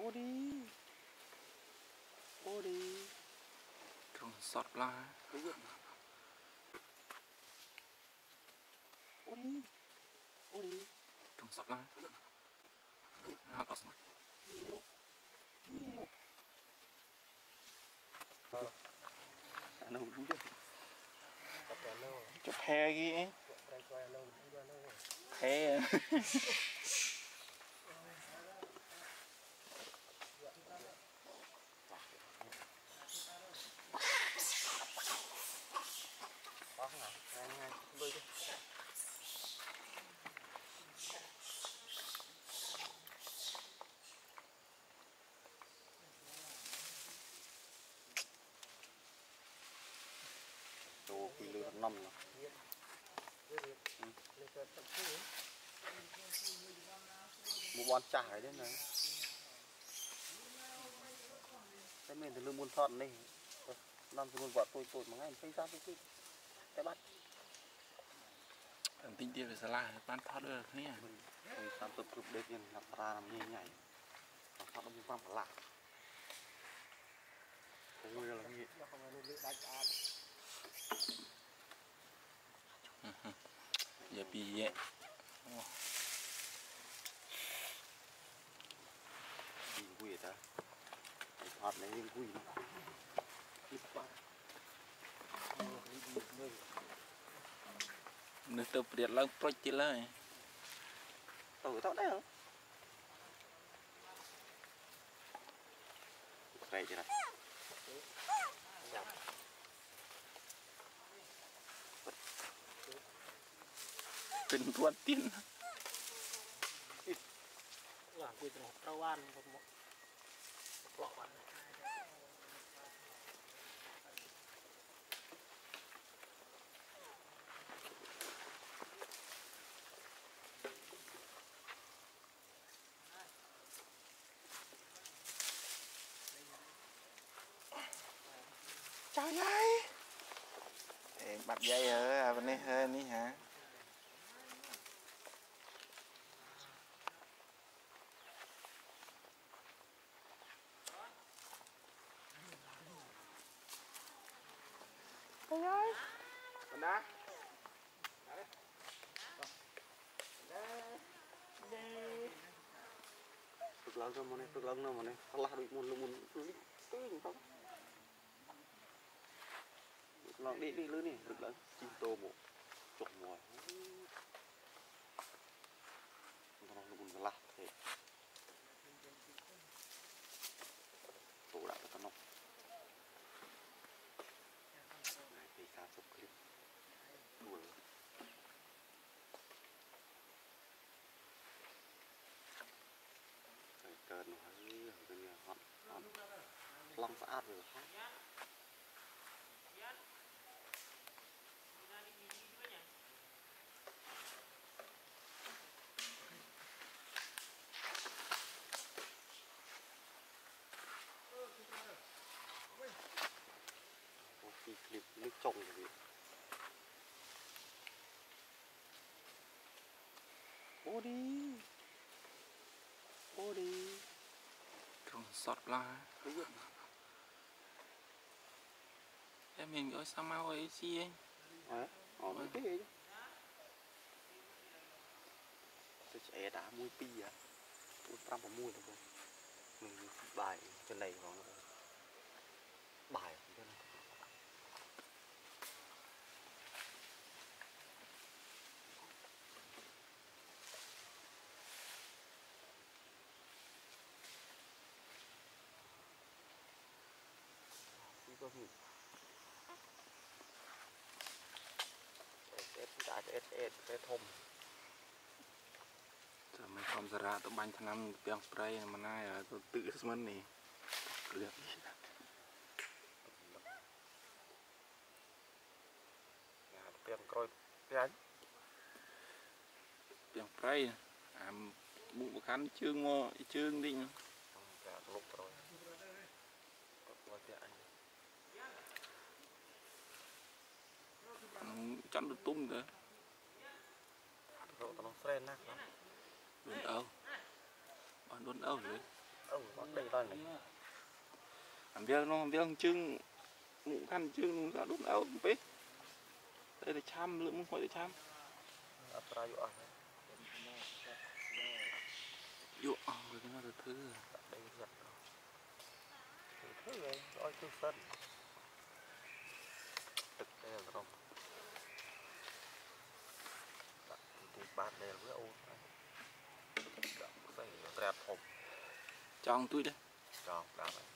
Bodi, Bodi, trong sọt la, Bodi, Bodi, trong sọt la, hạt ọt đâu đúng chưa? Chụp he kia, he. Đồ kỳ lư năm rồi. Một bọn chải đấy này. Cái mình thì lư muôn thọn đây. Năm thì muôn vợ tôi mà ngay thấy ra cái bắt. tinh tiêu về la bán thoát được nhỉ? Mình làm tập cực đẹp nhìn làm ra làm như nhảy. Làm thoát nó như vang lạ. Ôi là gì? Giờ bị vậy. Nhìn quỷ ta. Thoát này nhìn quỷ. Nước tập điện lăng project chỉ lại. Tao thoát đấy hả? Đây chứ này. Tình tuan tin. Là quy trình rau ăn một lọ ăn. Trời ơi. Em bắt dây ở bên đây hơn đi hả? Trời ơi. Còn đá. Cực lớn rồi mà này, cực lớn rồi mà này. Thật là bị muốn tí không? Nó đi lưới này, cực lớn. Chim tô bộ. Chọc mồi. Nó muốn lạ thế. Tổ đã cho nó. Này thì sao chụp clip. Đùa. Cơn nó hơi cái này hot long sát rồi hot có clip nước trồng rồi Bodi, Bodi, Trong sọt la. Em mình có sao mau ấy chi anh? mấy cái gì tôi sẽ đã mua pi à, tôi trăm vào mua được không? Mình bài trên này nó bài trên này. Có gì sẽ thùng Giờ mấy con ra tụi bánh thằng năm tiếng spray mà nay là tôi tự sân này lượt tiếng coi tiếng tiếng spray bụng khăn chương đi lúc rồi có tiếng chọn được tung cơ rồi tao nó friend nè luôn đâu rồi bắt đây là làm việc chưng mũ khăn chưng ra đút áo bế đây là chăm lượng muốn hỏi để chăm dụ rồi cái nó thứ đây giật thứ này nói thứ sân thực đây là không thì bạn này với ô đây đẹp hộp trong túi đây cho đá này